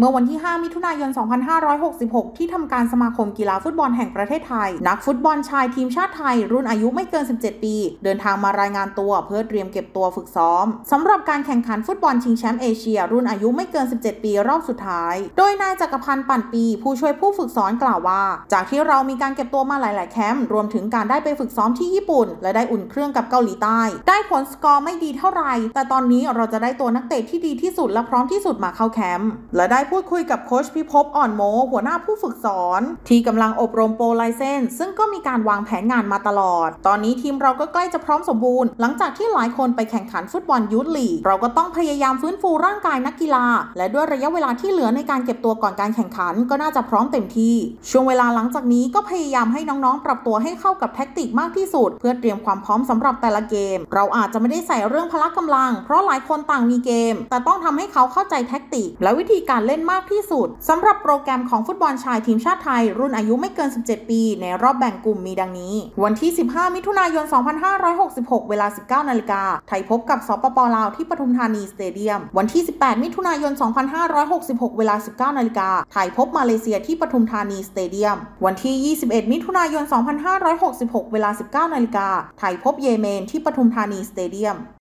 เมื่อวันที่ 5 มิถุนายน 2566 ที่ทำการสมาคมกีฬาฟุตบอลแห่งประเทศไทยนักฟุตบอลชายทีมชาติไทยรุ่นอายุไม่เกิน 17 ปีเดินทางมารายงานตัวเพื่อเตรียมเก็บตัวฝึกซ้อมสำหรับการแข่งขันฟุตบอลชิงแชมป์เอเชียรุ่นอายุไม่เกิน 17 ปีรอบสุดท้ายโดยนายจักรพันธ์ปั่นปีผู้ช่วยผู้ฝึกสอนกล่าวว่าจากที่เรามีการเก็บตัวมาหลายๆแคมป์รวมถึงการได้ไปฝึกซ้อมที่ญี่ปุ่นและได้อุ่นเครื่องกับเกาหลีใต้ได้ผลสกอร์ไม่ดีเท่าไหร่แต่ตอนนี้เราจะได้ตัวนักเตะที่ดีที่สุดและพร้อมที่สุดมาเข้าแคมป์และได้พูดคุยกับโค้ชพิภพอ่อนโมหัวหน้าผู้ฝึกสอนที่กำลังอบรมโปรไลเซนซึ่งก็มีการวางแผนงานมาตลอดตอนนี้ทีมเราก็ใกล้จะพร้อมสมบูรณ์หลังจากที่หลายคนไปแข่งขันฟุตบอลยูทลีกเราก็ต้องพยายามฟื้นฟูร่างกายนักกีฬาและด้วยระยะเวลาที่เหลือในการเก็บตัวก่อนการแข่งขันก็น่าจะพร้อมเต็มที่ช่วงเวลาหลังจากนี้ก็พยายามให้น้องๆปรับตัวให้เข้ากับแท็กติกมากที่สุดเพื่อเตรียมความพร้อมสำหรับแต่ละเกมเราอาจจะไม่ได้ใส่เรื่องพละกำลังเพราะหลายคนต่างมีเกมแต่ต้องทำให้เขาเข้าใจแท็กติกและวิธีการเล่นมากที่สุดสำหรับโปรแกรมของฟุตบอลชายทีมชาติไทยรุ่นอายุไม่เกิน 17 ปีในรอบแบ่งกลุ่มมีดังนี้วันที่ 15 มิถุนายน 2566 เวลา 19 นาฬิกาไทยพบกับสปป.ลาวที่ปทุมธานีสเตเดียมวันที่ 18 มิถุนายน 2566 เวลา 19 นาฬิกาไทยพบมาเลเซียที่ปทุมธานีสเตเดียมวันที่ 21 มิถุนายน 2566 เวลา 19 นาฬิกาไทยพบเยเมนที่ปทุมธานีสเตเดียม